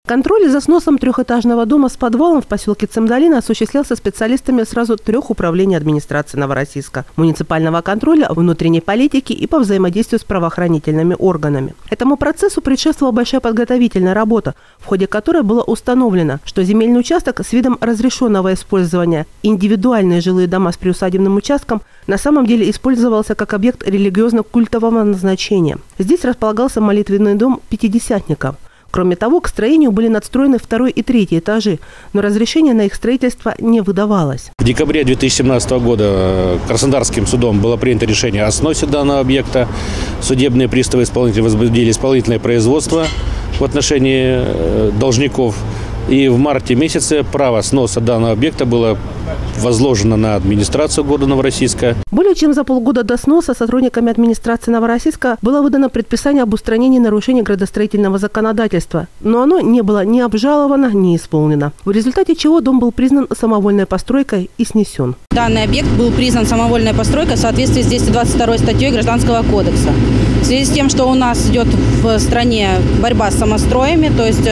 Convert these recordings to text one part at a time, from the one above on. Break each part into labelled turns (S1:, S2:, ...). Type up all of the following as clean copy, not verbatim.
S1: Контроль за сносом трехэтажного дома с подвалом в поселке Цимдалино осуществлялся специалистами сразу 3 управлений администрации Новороссийска: муниципального контроля, внутренней политики и по взаимодействию с правоохранительными органами. Этому процессу предшествовала большая подготовительная работа, в ходе которой было установлено, что земельный участок с видом разрешенного использования, индивидуальные жилые дома с приусадебным участком, на самом деле использовался как объект религиозно-культового назначения. Здесь располагался молитвенный дом пятидесятников. Кроме того, к строению были надстроены 2-й и 3-й этажи, но разрешение на их строительство не выдавалось.
S2: В декабре 2017 года Краснодарским судом было принято решение о сносе данного объекта. Судебные приставы исполнители возбудили исполнительное производство в отношении должников. И в марте месяце право сноса данного объекта было возложено на администрацию города Новороссийска.
S1: Более чем за полгода до сноса сотрудниками администрации Новороссийска было выдано предписание об устранении нарушений градостроительного законодательства, но оно не было ни обжаловано, ни исполнено, в результате чего дом был признан самовольной постройкой и снесен.
S3: Данный объект был признан самовольной постройкой в соответствии с 222 статьей Гражданского кодекса. В связи с тем, что у нас идет в стране борьба с самостроями, то есть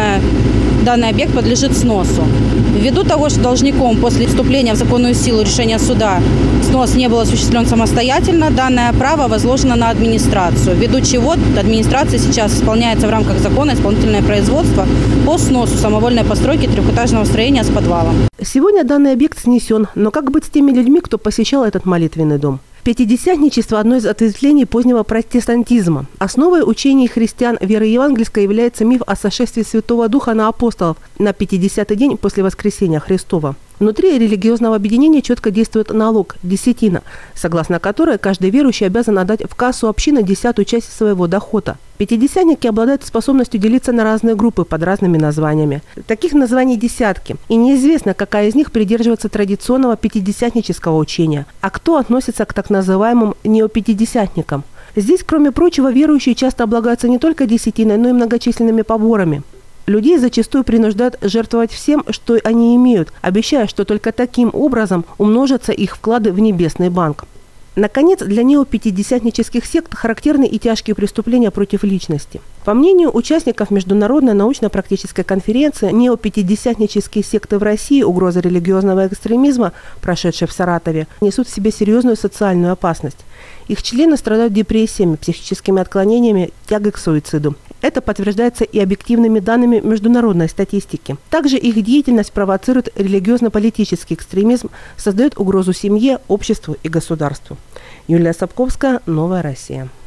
S3: данный объект подлежит сносу. Ввиду того, что должником после вступления в законную силу решения суда снос не был осуществлен самостоятельно, данное право возложено на администрацию, ввиду чего администрация сейчас исполняется в рамках закона исполнительное производство по сносу самовольной постройки трехэтажного строения с подвалом.
S1: Сегодня данный объект снесен, но как быть с теми людьми, кто посещал этот молитвенный дом? Пятидесятничество – одно из ответвлений позднего протестантизма. Основой учений христиан веры евангельской является миф о сошествии Святого Духа на апостолов на 50-й день после воскресения Христова. Внутри религиозного объединения четко действует налог – десятина, согласно которой каждый верующий обязан отдать в кассу общины 10-ю часть своего дохода. Пятидесятники обладают способностью делиться на разные группы под разными названиями. Таких названий десятки, и неизвестно, какая из них придерживается традиционного пятидесятнического учения, а кто относится к так называемым неопятидесятникам. Здесь, кроме прочего, верующие часто облагаются не только десятиной, но и многочисленными поборами. Людей зачастую принуждают жертвовать всем, что они имеют, обещая, что только таким образом умножатся их вклады в небесный банк. Наконец, для неопятидесятнических сект характерны и тяжкие преступления против личности. По мнению участников Международной научно-практической конференции «Неопятидесятнические секты в России. Угроза религиозного экстремизма», прошедшей в Саратове, несут в себе серьезную социальную опасность. Их члены страдают депрессиями, психическими отклонениями, тягой к суициду. Это подтверждается и объективными данными международной статистики. Также их деятельность провоцирует религиозно-политический экстремизм, создает угрозу семье, обществу и государству. Юлия Сапковская, Новая Россия.